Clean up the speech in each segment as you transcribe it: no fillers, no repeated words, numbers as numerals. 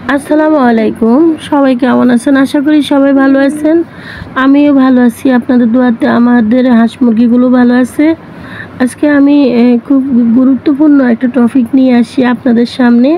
আসসালামু আলাইকুম। সবাই কেমন আছেন? আশা করি সবাই ভালো আছেন। আমিও ভালো আছি। আপনাদের দোয়াতে আমাদের হাঁস মুরগিগুলো ভালো আছে। আজকে আমি খুব গুরুত্বপূর্ণ একটা টপিক নিয়ে আসি আপনাদের সামনে।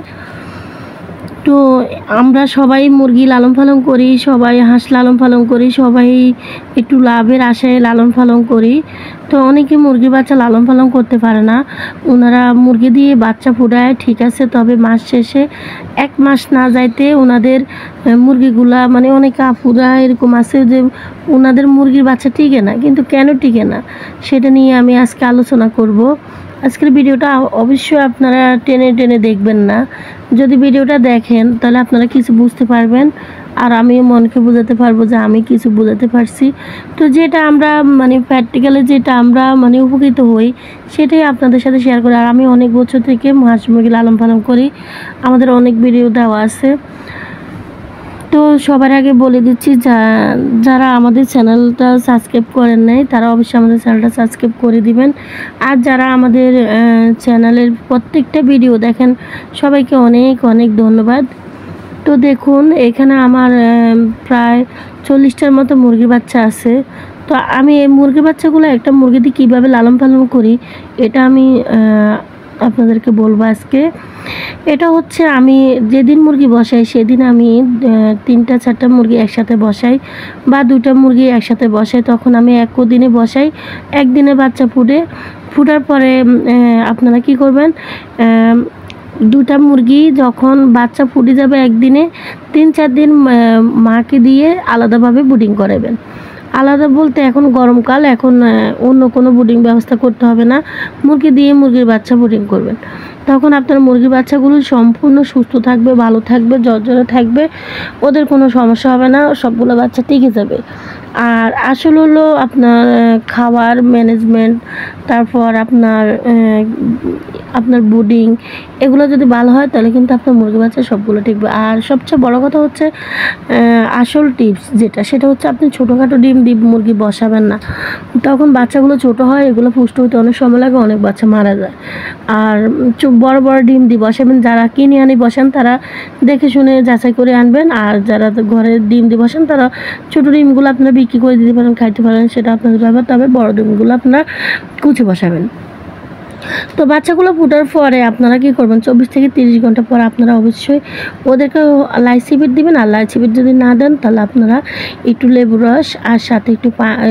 তো আমরা সবাই মুরগি লালন পালন করি, সবাই হাঁস লালন পালন করি, সবাই একটু লাভের আশায় লালন পালন করি। তো অনেকে মুরগি বাচ্চা লালন পালন করতে পারে না। ওনারা মুরগি দিয়ে বাচ্চা ফুটায় ঠিক আছে, তবে মাস শেষে 1 মাস না যাইতে ওনাদের মুরগিগুলা মানে অনেকে আপুরা এরকম আছে যে ওনাদের মুরগির বাচ্চা টিকে না। কিন্তু কেন টিকে না সেটা নিয়ে আমি আজকে আলোচনা করব। আজকের ভিডিওটা অবশ্যই আপনারা টেনে টেনে দেখবেন না। যদি ভিডিওটা দেখেন তাহলে আপনারা কিছু বুঝতে পারবেন, আর আমিও মনকে বোঝাতে পারবো যে আমি কিছু বোঝাতে পারছি। তো যেটা আমরা মানে প্র্যাকটিক্যালি যেটা আমরা মানে উপকৃত হই সেটাই আপনাদের সাথে শেয়ার করি। আর আমি অনেক বছর থেকে হাঁস মুরগি লালন পালন করি, আমাদের অনেক ভিডিও দেওয়া আছে। তো সবার আগে বলে দিচ্ছি, যারা আমাদের চ্যানেলটা সাবস্ক্রাইব করেন নাই তারা অবশ্যই আমাদের চ্যানেলটা সাবস্ক্রাইব করে দিবেন। আর যারা আমাদের চ্যানেলের প্রত্যেকটা ভিডিও দেখেন সবাইকে অনেক অনেক ধন্যবাদ। তো দেখুন এখানে আমার প্রায় 40টার মতো মুরগির বাচ্চা আছে। তো আমি এই মুরগির বাচ্চাগুলো একটা মুরগিতে কীভাবে লালন পালন করি এটা আমি আপনাদেরকে বলবো আজকে। এটা হচ্ছে আমি যেদিন মুরগি বসাই সেদিন আমি 3-4টা মুরগি একসাথে বসাই বা 2টা মুরগি একসাথে বসাই। তখন আমি দিনে বসাই, একদিনে বাচ্চা ফুটার পরে আপনারা কি করবেন, 2টা মুরগি যখন বাচ্চা ফুটে যাবে একদিনে 3-4 দিন মাকে দিয়ে আলাদাভাবে ব্রুডিং করাবেন। আলাদা বলতে এখন গরমকাল, এখন অন্য কোনো ব্রুডিং ব্যবস্থা করতে হবে না, মুরগি দিয়ে মুরগির বাচ্চা ব্রুডিং করবেন। তখন আপনার মুরগির বাচ্চাগুলো সম্পূর্ণ সুস্থ থাকবে, ভালো থাকবে, ঝরঝরে থাকবে, ওদের কোনো সমস্যা হবে না, সবগুলো বাচ্চা টিকে যাবে। আর আসল হলো আপনার খাবার ম্যানেজমেন্ট, তারপর আপনার ব্রুডিং এগুলো যদি ভালো হয় তাহলে কিন্তু আপনার মুরগি বাচ্চা সবগুলো টিকবে। আর সবচেয়ে বড় কথা হচ্ছে আসল টিপস যেটা, সেটা হচ্ছে আপনি ছোটোখাটো ডিম মুরগি বসাবেন না। তখন বাচ্চাগুলো ছোট হয়, এগুলো পুষ্ট হতে অনেক সময় লাগে, অনেক বাচ্চা মারা যায়। আর বড় বড় ডিম দিয়ে বসাবেন, যারা কিনে আনি বসেন তারা দেখে শুনে যাচাই করে আনবেন। আর যারা ঘরে ডিম দিয়ে বসেন তারা ছোটো ডিমগুলো আপনারা বিক্রি করে দিতে পারেন, খাইতে পারেন, সেটা আপনাদের ব্যাপার। তবে বড় ডিমগুলো আপনারা কুচে বসাবেন। তো বাচ্চাগুলো ফোটার পরে আপনারা কি করবেন, 24 থেকে 30 ঘন্টা পর আপনারা অবশ্যই ওদেরকে লাইসিবিট দিবেন। আর লাইসিবিট যদি না দেন তাহলে আপনারা একটু লেবু রস আর সাথে একটু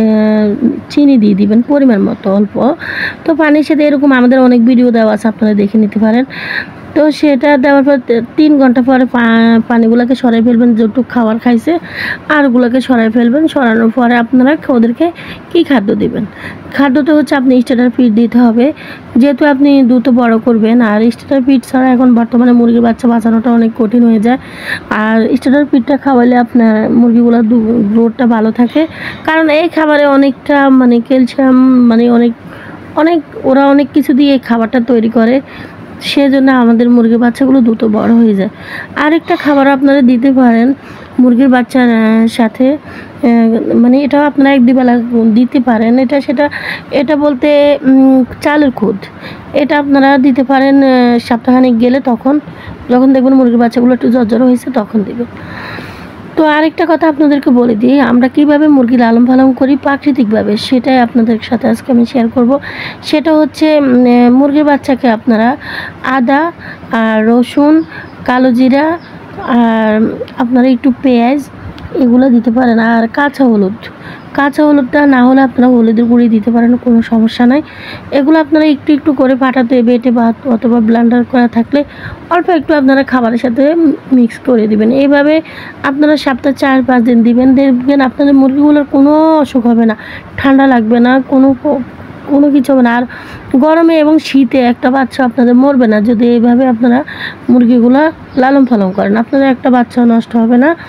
চিনি দিয়ে দিবেন পরিমাণ মতো অল্প। তো পানির সাথে এরকম আমাদের অনেক ভিডিও দেওয়া আছে, আপনারা দেখে নিতে পারেন। তো সেটা দেওয়ার পর 3 ঘন্টা পরে পানিগুলোকে সরাই ফেলবেন, যেটুকু খাবার খাইছে আর ওগুলোকে সরাই ফেলবেন। সরানোর পরে আপনারা ওদেরকে কী খাদ্য দিবেন, খাদ্যটা হচ্ছে আপনি স্টার্টার ফিড দিতে হবে, যেহেতু আপনি দ্রুত বড় করবেন। আর স্টার্টার ফিড ছাড়া এখন বর্তমানে মুরগির বাচ্চা বাঁচানোটা অনেক কঠিন হয়ে যায়। আর স্টার্টার ফিডটা খাওয়ালে আপনার মুরগিগুলোর গ্রোথটা ভালো থাকে, কারণ এই খাবারে অনেকটা মানে ক্যালসিয়াম মানে অনেক অনেক ওরা অনেক কিছু দিয়ে এই খাবারটা তৈরি করে, সেজন্য আমাদের মুরগির বাচ্চাগুলো দ্রুত বড় হয়ে যায়। আরেকটা খাবার আপনারা দিতে পারেন মুরগির বাচ্চার সাথে, মানে এটাও আপনারা 1-2 বেলা দিতে পারেন। এটা বলতে চালের খুদ, এটা আপনারা দিতে পারেন সপ্তাহখানেক গেলে, যখন দেখবেন মুরগির বাচ্চাগুলো একটু জ্বর হয়েছে তখন দিবেন। তো আরেকটা কথা আপনাদেরকে বলে দিই, আমরা কিভাবে মুরগি লালন পালন করি প্রাকৃতিকভাবে, সেটাই আপনাদের সাথে আজকে আমি শেয়ার করব। সেটা হচ্ছে মুরগির বাচ্চাকে আপনারা আদা আর রসুন, কালো জিরা আর আপনারা একটু পেঁয়াজ এগুলো দিতে পারেন। আর কাঁচা হলুদটা না হলে আপনারা হলুদের গুঁড়ি দিতে পারেন, কোনো সমস্যা নাই। এগুলো আপনারা একটু একটু করে পাটাতে বেটে বা অথবা ব্লেন্ডার করা থাকলে অল্প একটু আপনারা খাবারের সাথে মিক্স করে দিবেন। এইভাবে আপনারা সপ্তাহে 4-5 দিন দিবেন, দেখবেন আপনাদের মুরগিগুলোর কোনো অসুখ হবে না, ঠান্ডা লাগবে না, কোনো কিছু হবে না। আর গরমে এবং শীতে একটা বাচ্চা আপনাদের মরবে না যদি এইভাবে আপনারা মুরগিগুলো লালন পালন করেন, আপনাদের একটা বাচ্চাও নষ্ট হবে না।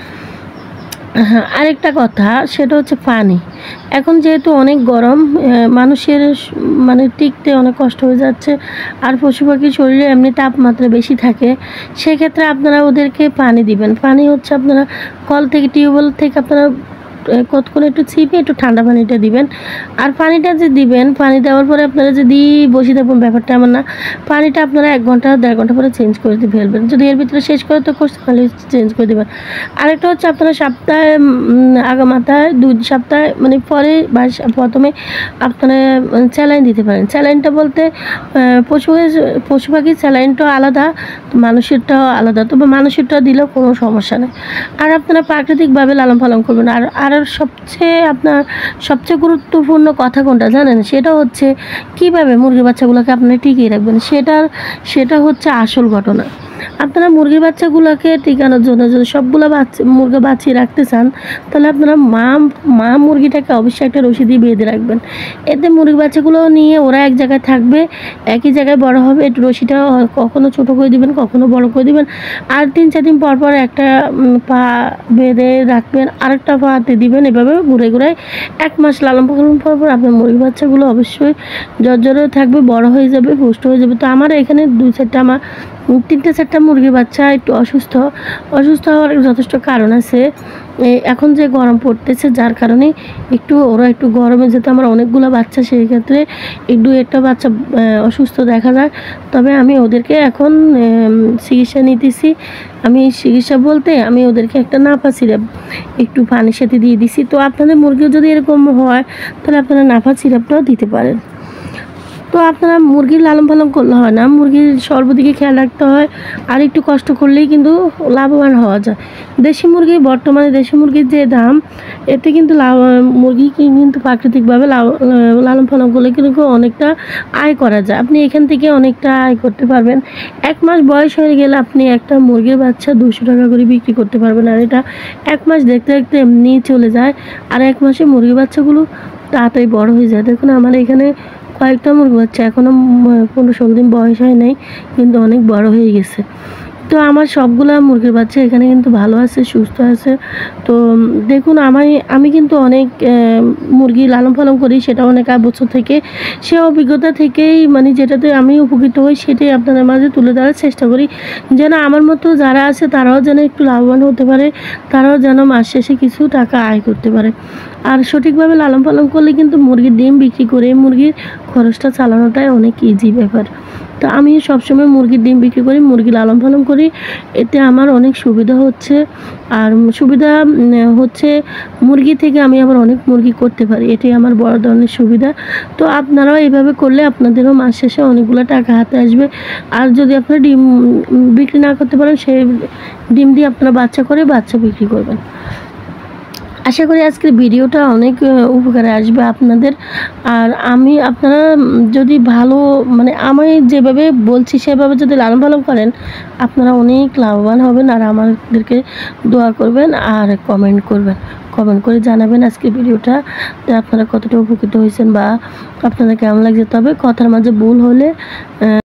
হ্যাঁ, আরেকটা কথা সেটা হচ্ছে পানি। এখন যেহেতু অনেক গরম, মানুষের মানে টিকতে অনেক কষ্ট হয়ে যাচ্ছে, আর পশু পাখির শরীরে এমনি তাপমাত্রা বেশি থাকে, সেক্ষেত্রে আপনারা ওদেরকে পানি দিবেন। পানি হচ্ছে আপনারা কল থেকে টিউবওয়েল থেকে আপনারা কতক্ষণ একটু ছিপে একটু ঠান্ডা পানিটা দিবেন। আর পানিটা যে দিবেন, পানি দেওয়ার পরে আপনারা যদি বসে থাকবেন, ব্যাপারটা এমন না। পানিটা আপনারা 1 ঘন্টা 1.5 ঘন্টা পরে চেঞ্জ করে দিয়ে ফেলবেন। যদি এর ভিতরে শেষ করে তো করতে তাহলে চেঞ্জ করে দেবেন। আরেকটা হচ্ছে আপনারা সপ্তাহে আগামাথায় 2 সপ্তাহ মানে পরে বা প্রথমে আপনারা স্যালাইন দিতে পারেন। স্যালাইনটা বলতে পশু পাখির স্যালাইনটাও আলাদা, মানুষেরটাও আলাদা, তবে মানুষেরটা দিলেও কোনো সমস্যা নেই। আর আপনারা প্রাকৃতিকভাবে লালন পালন করবেন। আর সবচেয়ে গুরুত্বপূর্ণ কথা কোনটা জানেন? সেটা হচ্ছে কীভাবে মুরগির বাচ্চাগুলোকে আপনারা টিকিয়ে রাখবেন, সেটা হচ্ছে আসল ঘটনা। আপনারা মুরগির বাচ্চাগুলোকে টিকানোর জন্য যদি সবগুলো মুরগি বাঁচিয়ে রাখতে চান, তাহলে আপনারা মা মুরগিটাকে অবশ্যই একটা রশি দিয়ে বেঁধে রাখবেন। এতে মুরগি বাচ্চাগুলো নিয়ে ওরা এক জায়গায় থাকবে, একই জায়গায় বড় হবে। একটু রশিটা কখনো ছোটো করে দিবেন, কখনো বড় করে দিবেন। আর 3-4 দিন পর পর একটা পা বেঁধে রাখবেন, আরেকটা পাতে দিবেন। এভাবে ঘুরে 1 মাস লালন পালন পর আপনার মুরগি বাচ্চাগুলো অবশ্যই জর্জরে থাকবে, বড় হয়ে যাবে, পুষ্ট হয়ে যাবে। তো আমার এখানে 3-4টা মুরগির বাচ্চা একটু অসুস্থ হওয়ার যথেষ্ট কারণ আছে। এখন যে গরম পড়তেছে, যার কারণে ওরা একটু গরমে, যেহেতু আমার অনেকগুলো বাচ্চা, সেই ক্ষেত্রে একটা বাচ্চা অসুস্থ দেখা যায়। তবে আমি ওদেরকে এখন চিকিৎসা নিতেছি। চিকিৎসা বলতে আমি ওদেরকে একটা নাফা সিরাপ একটু পানির সাথে দিয়ে দিছি। তো আপনাদের মুরগিও যদি এরকম হয়, তাহলে আপনারা নাফা সিরাপটাও দিতে পারেন। তো আপনারা মুরগির লালন পালন করলে হয় না, মুরগির সর্বদিকে খেয়াল রাখতে হয়। আর একটু কষ্ট করলেই কিন্তু লাভবান হওয়া যায়। বর্তমানে দেশি মুরগির যে দাম, এতে কিন্তু মুরগি কিন্তু প্রাকৃতিকভাবে লালন পালন করলে কিন্তু অনেকটা আয় করা যায়। আপনি এখান থেকে অনেকটা আয় করতে পারবেন। 1 মাস বয়স হয়ে গেলে আপনি একটা মুরগির বাচ্চা 200 টাকা করে বিক্রি করতে পারবেন। আর এটা 1 মাস দেখতে দেখতে এমনি চলে যায়। আর 1 মাসে মুরগির বাচ্চাগুলো তাড়াতাড়ি বড় হয়ে যায়। দেখুন আমার এখানে কয়েকটা মুরগি বাচ্চা, এখনও 15-16 দিন বয়স হয় নাই, কিন্তু অনেক বড় হয়ে গেছে। তো আমার সবগুলা মুরগির বাচ্চা এখানে কিন্তু ভালো আছে, সুস্থ আছে। তো দেখুন আমি কিন্তু অনেক মুরগি লালন পালন করি, সেটা অনেক বছর থেকে। সে অভিজ্ঞতা থেকেই যেটাতে আমি উপকৃত হই, সেটাই আপনাদের মাঝে তুলে ধরার চেষ্টা করি, যেন আমার মতো যারা আছে তারাও যেন একটু লাভবান হতে পারে, তারাও যেন মাস শেষে কিছু টাকা আয় করতে পারে। আর সঠিকভাবে লালন পালন করলে কিন্তু মুরগির ডিম বিক্রি করে মুরগির খরচটা চালানোটাই অনেক ইজি ব্যাপার। তো আমি সবসময় মুরগির ডিম বিক্রি করি, মুরগি লালন পালন করি। এতে আমার অনেক সুবিধা হচ্ছে। আর সুবিধা হচ্ছে মুরগি থেকে আমি আবার অনেক মুরগি করতে পারি, এটাই আমার বড় ধরনের সুবিধা। তো আপনারাও এইভাবে করলে আপনাদেরও মাস শেষে অনেকগুলো টাকা হাতে আসবে। আর যদি আপনারা ডিম বিক্রি না করতে পারেন, সেই ডিম দিয়ে আপনারা বাচ্চা বিক্রি করবেন। আশা করি আজকের ভিডিওটা অনেক উপকারে আসবে আপনাদের। আর আপনারা যদি ভালো আমি যেভাবে বলছি সেভাবে যদি লালন পালন করেন, আপনারা অনেক লাভবান হবেন। আর আমাদেরকে দোয়া করবেন আর কমেন্ট করে জানাবেন আজকের ভিডিওটা আপনারা কতটা উপকৃত হয়েছেন বা আপনাদের কেমন লাগছে। তবে কথার মাঝে ভুল হলে